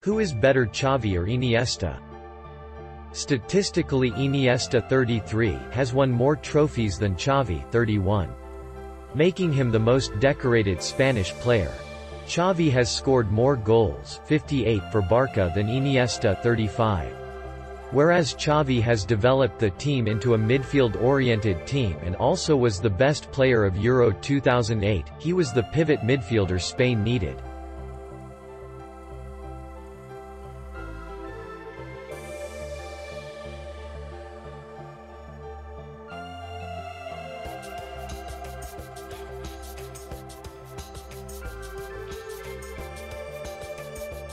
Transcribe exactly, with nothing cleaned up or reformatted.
Who is better, Xavi or Iniesta? Statistically, Iniesta thirty-three has won more trophies than Xavi thirty-one, making him the most decorated Spanish player. Xavi has scored more goals fifty-eight for Barca than Iniesta thirty-five. Whereas Xavi has developed the team into a midfield-oriented team and also was the best player of Euro two thousand eight, he was the pivot midfielder Spain needed.